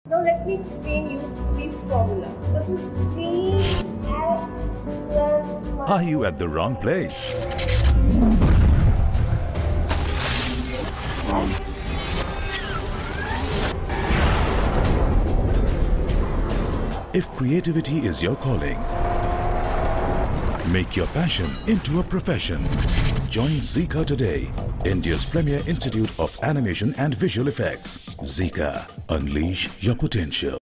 Now let me explain you this formula. This is C L plus Are you at the wrong place? If creativity is your calling, make your passion into a profession. Join ZICA today, India's premier institute of animation and visual effects. ZICA, unleash your potential.